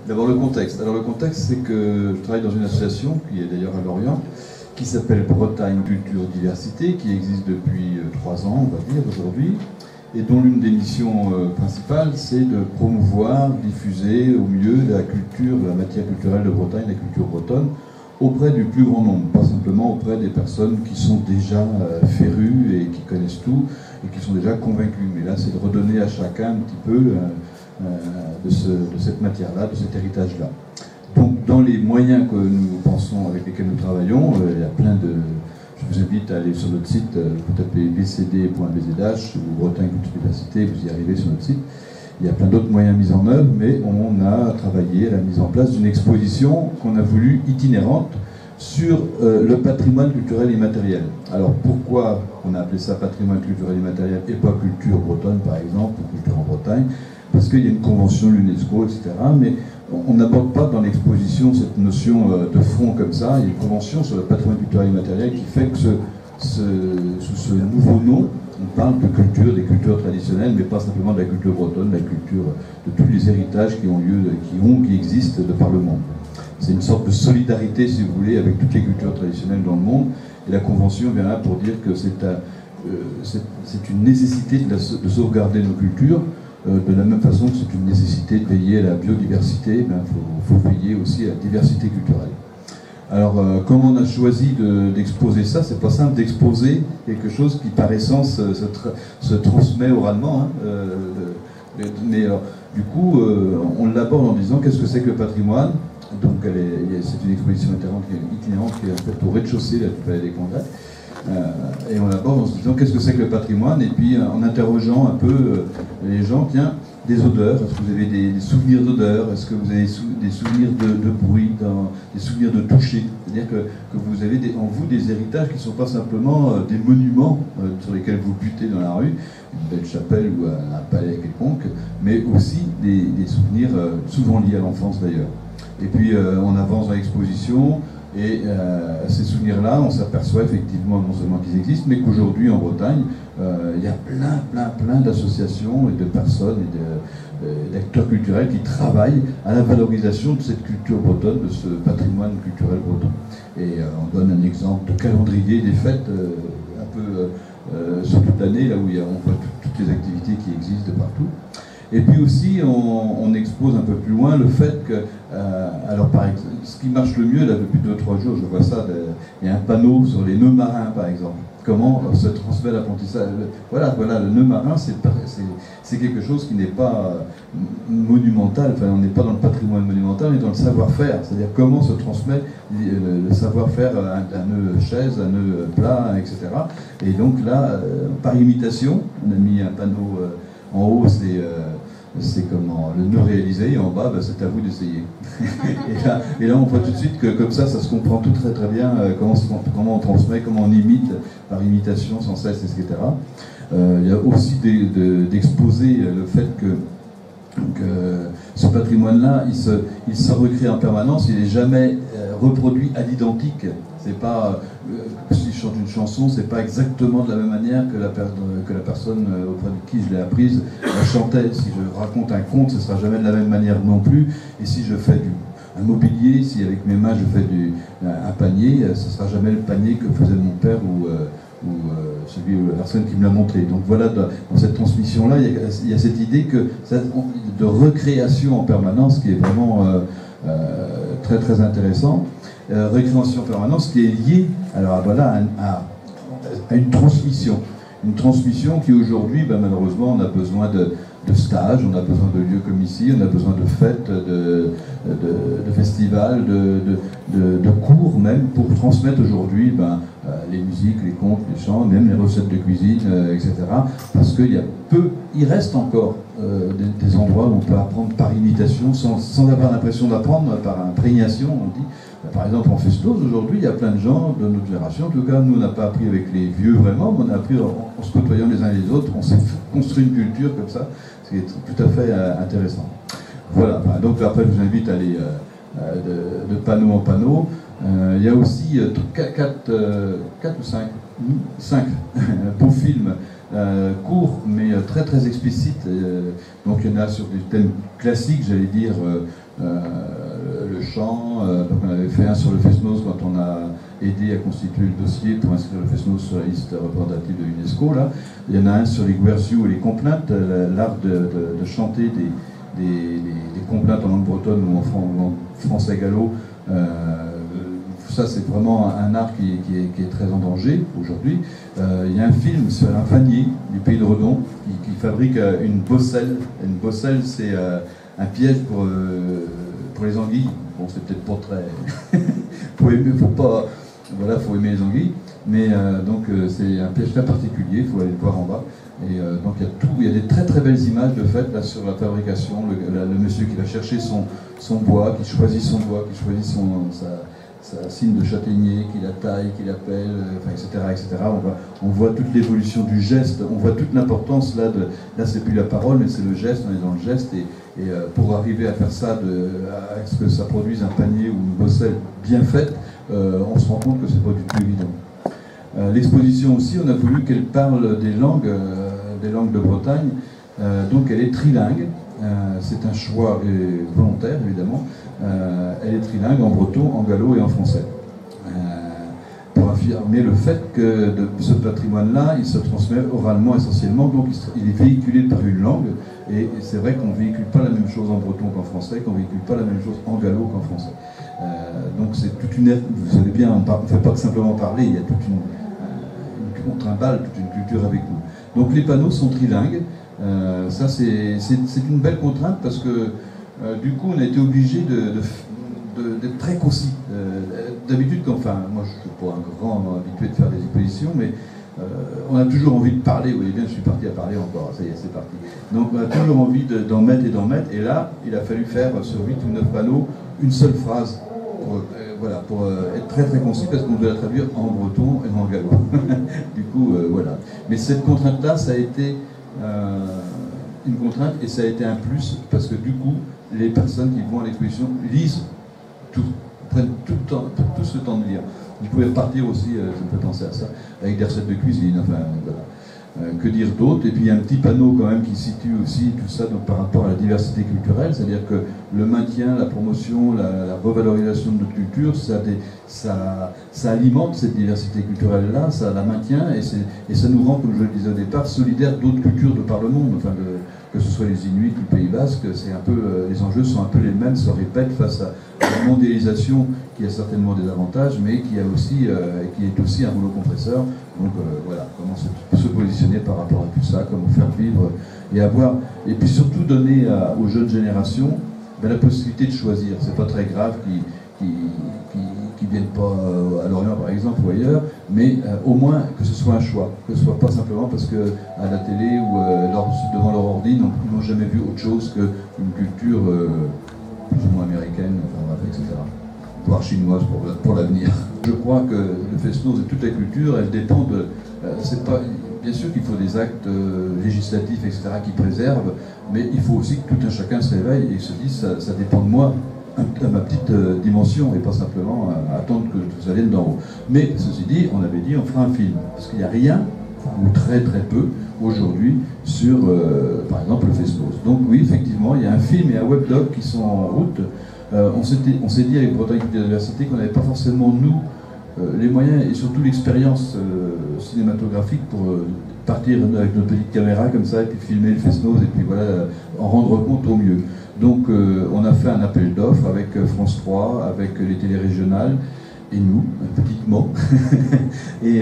D'abord le contexte. Alors le contexte, c'est que je travaille dans une association, qui est d'ailleurs à Lorient, qui s'appelle Bretagne Culture Diversité, qui existe depuis 3 ans, on va dire, aujourd'hui, et dont l'une des missions principales, c'est de promouvoir, diffuser au mieux la culture, la matière culturelle de Bretagne, la culture bretonne, auprès du plus grand nombre, pas simplement auprès des personnes qui sont déjà férues et qui connaissent tout, et qui sont déjà convaincus. Mais là, c'est de redonner à chacun un petit peu de cette matière-là, de cet héritage-là. Donc, dans les moyens que nous pensons, avec lesquels nous travaillons, il y a plein de... Je vous invite à aller sur notre site, vous tapez bcd.bzh ou Bretagne Culture Diversité, vous y arrivez sur notre site. Il y a plein d'autres moyens mis en œuvre, mais on a travaillé à la mise en place d'une exposition qu'on a voulu itinérante sur le patrimoine culturel immatériel. Alors pourquoi on a appelé ça patrimoine culturel immatériel et pas culture bretonne par exemple, ou culture en Bretagne? Parce qu'il y a une convention de l'UNESCO, etc. Mais on n'aborde pas dans l'exposition cette notion de fond comme ça. Il y a une convention sur le patrimoine culturel immatériel qui fait que sous ce nouveau nom, on parle de culture, des cultures traditionnelles, mais pas simplement de la culture bretonne, de la culture de tous les héritages qui existent de par le monde. C'est une sorte de solidarité, si vous voulez, avec toutes les cultures traditionnelles dans le monde. Et la Convention vient là pour dire que c'est une nécessité de sauvegarder nos cultures, de la même façon que c'est une nécessité de veiller à la biodiversité, il faut veiller aussi à la diversité culturelle. Alors, comment on a choisi d'exposer ça? C'est pas simple d'exposer quelque chose qui, par essence, se transmet oralement. Hein, mais alors, du coup, on l'aborde en disant qu'est-ce que c'est que le patrimoine? Donc, c'est une exposition itinérante qui est en fait au rez-de-chaussée, là, du Palais des Congrès. Et on l'aborde en se disant qu'est-ce que c'est que le patrimoine, et puis en interrogeant un peu les gens, tiens, des odeurs, est-ce que vous avez des souvenirs d'odeurs, est-ce que vous avez des souvenirs de bruit, des souvenirs de toucher, c'est-à-dire que vous avez en vous des héritages qui ne sont pas simplement des monuments sur lesquels vous butez dans la rue, une belle chapelle ou un palais quelconque, mais aussi des souvenirs souvent liés à l'enfance d'ailleurs. Et puis on avance dans l'exposition, et ces souvenirs-là, on s'aperçoit effectivement non seulement qu'ils existent, mais qu'aujourd'hui en Bretagne, il y a plein d'associations et de personnes et d'acteurs culturels qui travaillent à la valorisation de cette culture bretonne, de ce patrimoine culturel breton. Et on donne un exemple de calendrier des fêtes un peu sur toute l'année, là où on voit toutes les activités qui existent de partout. Et puis aussi, on expose un peu plus loin le fait que, alors par exemple, ce qui marche le mieux, là depuis 2-3 jours, je vois ça, il y a un panneau sur les nœuds marins par exemple. Comment se transmet l'apprentissage. Voilà, le nœud marin, c'est quelque chose qui n'est pas monumental, enfin on n'est pas dans le patrimoine monumental, mais dans le savoir-faire, c'est-à-dire comment se transmet le savoir-faire d'un nœud chaise, un nœud plat, etc. Et donc là, par imitation, on a mis un panneau en haut, c'est comment le nœud réalisé, et en bas, c'est à vous d'essayer. et là, on voit tout de suite que comme ça se comprend tout très bien, comment on transmet, comment on imite, par imitation sans cesse, etc. Il y a aussi d'exposer le fait que ce patrimoine-là, il se recrée en permanence, il n'est jamais reproduit à l'identique. C'est pas, si je chante une chanson, c'est pas exactement de la même manière que la personne auprès de qui je l'ai apprise la chantait. Si je raconte un conte, ce sera jamais de la même manière non plus. Et si je fais un mobilier, si avec mes mains je fais un panier, ce sera jamais le panier que faisait mon père ou la personne qui me l'a montré. Donc voilà, dans cette transmission-là, il y a cette idée de recréation en permanence qui est vraiment très intéressant. Récréation en permanence qui est liée à une transmission. Une transmission qui aujourd'hui, malheureusement, on a besoin de stages, on a besoin de lieux comme ici, on a besoin de fêtes, de festivals, de cours même, pour transmettre aujourd'hui les musiques, les contes, les chants, même les recettes de cuisine, etc. Parce il reste encore des endroits où on peut apprendre par imitation, sans avoir l'impression d'apprendre, par imprégnation, on dit. Par exemple, en Festos, aujourd'hui, il y a plein de gens de notre génération. En tout cas, nous, on n'a pas appris avec les vieux vraiment, mais on a appris en se côtoyant les uns les autres. On s'est construit une culture comme ça, ce qui est tout à fait intéressant. Voilà, donc après, je vous invite à aller de panneau en panneau. Il y a aussi 4 ou 5 beaux films court mais très très explicite. Donc il y en a sur des thèmes classiques, j'allais dire, le chant. Donc on avait fait un sur le Fest-Noz quand on a aidé à constituer le dossier pour inscrire le Fest-Noz sur la liste représentative de l'UNESCO. Là. Il y en a un sur les guerziou et les complaintes, l'art de chanter des complaintes en langue bretonne ou en français gallo. Ça, c'est vraiment un art qui est très en danger aujourd'hui. Il y a un film sur un vannier du pays de Redon qui fabrique une bosselle. Une bosselle, c'est un piège pour les anguilles. Bon, c'est peut-être pas très... faut aimer les anguilles. Mais donc, c'est un piège très particulier, il faut aller le voir en bas. Et donc, il y a des très très belles images de fait là, sur la fabrication. Le monsieur qui va chercher son bois, qui choisit son bois, qui choisit sa cygne de châtaignier, qui la taille, qui la pèle, etc., etc. On voit toute l'évolution du geste, on voit toute l'importance là, là c'est plus la parole, mais c'est le geste, on est dans le geste, et pour arriver à faire ça, à ce que ça produise un panier ou une bosselle bien faite, on se rend compte que c'est pas du tout évident. L'exposition aussi, on a voulu qu'elle parle des langues de Bretagne, donc elle est trilingue. C'est un choix volontaire, évidemment. Elle est trilingue en breton, en gallo et en français. Pour affirmer le fait que ce patrimoine-là, il se transmet oralement essentiellement, donc il est véhiculé par une langue, et c'est vrai qu'on ne véhicule pas la même chose en breton qu'en français, qu'on ne véhicule pas la même chose en gallo qu'en français. Donc c'est toute une... Vous savez bien, on ne fait pas simplement parler, il y a toute on trimballe toute une culture avec nous. Donc les panneaux sont trilingues. Ça c'est une belle contrainte parce que du coup on a été obligé d'être très concis. D'habitude, enfin moi je ne suis pas un grand habitué de faire des expositions, mais on a toujours envie de parler. Vous voyez bien, je suis parti à parler encore, ça y est, c'est parti. Donc on a toujours envie d'en mettre, et là il a fallu faire sur 8 ou 9 panneaux une seule phrase pour être très très concis, parce qu'on doit la traduire en breton et en gallo. Du coup, voilà. Mais cette contrainte-là, ça a été une contrainte, et ça a été un plus, parce que du coup, les personnes qui vont à l'exposition lisent tout, prennent tout ce temps de lire. Vous pouvez repartir aussi, ça me fait penser à ça, avec des recettes de cuisine, enfin, voilà. Que dire d'autre? Et puis il y a un petit panneau quand même qui situe aussi tout ça donc, par rapport à la diversité culturelle, c'est-à-dire que le maintien, la promotion, la revalorisation de notre culture, ça alimente cette diversité culturelle-là, ça la maintient, et ça nous rend, comme je le disais au départ, solidaires d'autres cultures de par le monde, enfin que ce soit les Inuits ou le Pays Basque, c'est un peu, les enjeux sont un peu les mêmes, se répètent face à la mondialisation qui a certainement des avantages, mais qui est aussi un rouleau compresseur. Donc voilà, comment se positionner par rapport à tout ça, comment faire vivre et puis surtout donner aux jeunes générations la possibilité de choisir. C'est pas très grave qui viennent pas à Lorient par exemple ou ailleurs, mais au moins que ce soit un choix, que ce soit pas simplement parce que à la télé ou devant leur ordi, ils n'ont jamais vu autre chose qu'une culture plus ou moins américaine, enfin, bref, etc. Voire chinoise pour l'avenir. Je crois que le Fest-Noz et toute la culture, elle dépend de... bien sûr qu'il faut des actes législatifs, etc., qui préservent, mais il faut aussi que tout un chacun se réveille et se dise ça dépend de moi, à ma petite dimension, et pas simplement attendre que tout ça vienne d'en haut. Mais ceci dit, on avait dit on fera un film, parce qu'il n'y a rien, ou très très peu, aujourd'hui, sur, par exemple, le Fest-Noz. Donc oui, effectivement, il y a un film et un webdoc qui sont en route. On s'est dit avec Bretagne Biodiversité qu'on n'avait pas forcément, nous, les moyens et surtout l'expérience cinématographique pour partir avec notre petite caméra comme ça et puis filmer le Fest-Noz et puis voilà, en rendre compte au mieux. Donc on a fait un appel d'offres avec France 3, avec les télés régionales et nous, petitement. Et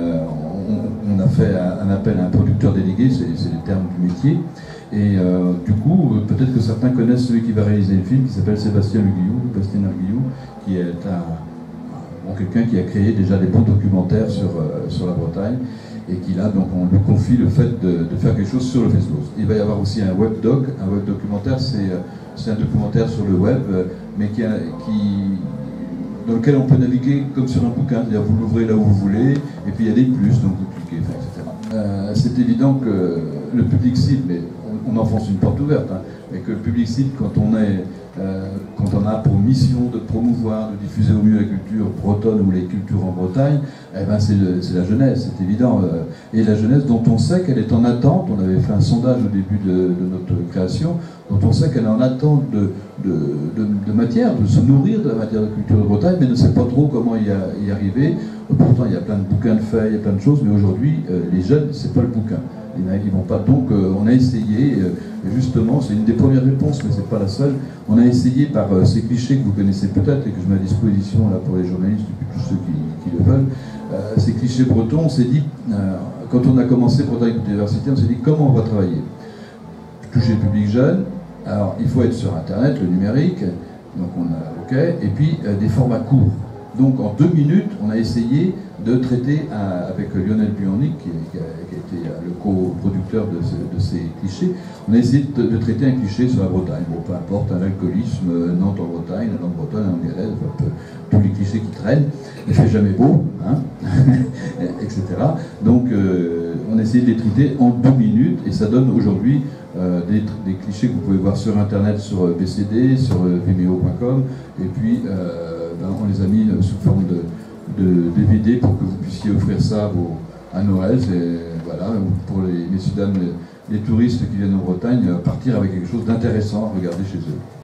on a fait un appel à un producteur délégué, c'est les termes du métier. Et du coup, peut-être que certains connaissent celui qui va réaliser le film, qui s'appelle Sébastien Arguillou, qui est quelqu'un qui a créé déjà des bons documentaires sur la Bretagne, et qui là, donc on lui confie le fait de faire quelque chose sur le Fest-Noz. Il va y avoir aussi un web documentaire, c'est un documentaire sur le web, mais dans lequel on peut naviguer comme sur un bouquin, c'est-à-dire vous l'ouvrez là où vous voulez, et puis il y a des plus, donc vous cliquez, etc. C'est évident que le public cible, mais on enfonce une porte ouverte, hein, mais que le public cible, quand on a pour mission de promouvoir, de diffuser au mieux la culture bretonne ou les cultures en Bretagne, Eh ben c'est la jeunesse, c'est évident. Et la jeunesse dont on sait qu'elle est en attente, on avait fait un sondage au début de notre création, dont on sait qu'elle est en attente de matière, de se nourrir de la matière de culture de Bretagne, mais ne sait pas trop comment y arriver. Pourtant, il y a plein de bouquins de faits, il y a plein de choses, mais aujourd'hui, les jeunes, c'est pas le bouquin. Ils vont pas. Donc, on a essayé, justement, c'est une des premières réponses, mais c'est pas la seule. On a essayé par ces clichés que vous connaissez peut-être et que je mets à disposition là pour les journalistes et puis tous ceux qui le veulent. Ces clichés bretons, on s'est dit, quand on a commencé Bretagne Biodiversité, on s'est dit comment on va travailler. Toucher le public jeune, alors il faut être sur Internet, le numérique, donc on a OK, et puis des formats courts. Donc en 2 minutes, on a essayé de traiter avec Lionel Buonnic, qui a été le co-producteur de ces clichés, on a essayé de traiter un cliché sur la Bretagne. Bon, peu importe, l'alcoolisme, Nantes en Bretagne, la langue bretonne, la langue galaise, tous les clichés qui traînent, il fait jamais beau, hein, etc. Donc on a essayé de les traiter en 2 minutes, et ça donne aujourd'hui des clichés que vous pouvez voir sur Internet, sur BCD, sur vimeo.com, et puis on les a mis sous forme de DVD pour que vous puissiez offrir ça à Noël. Voilà, pour les messieurs dames, les touristes qui viennent en Bretagne, partir avec quelque chose d'intéressant à regarder chez eux.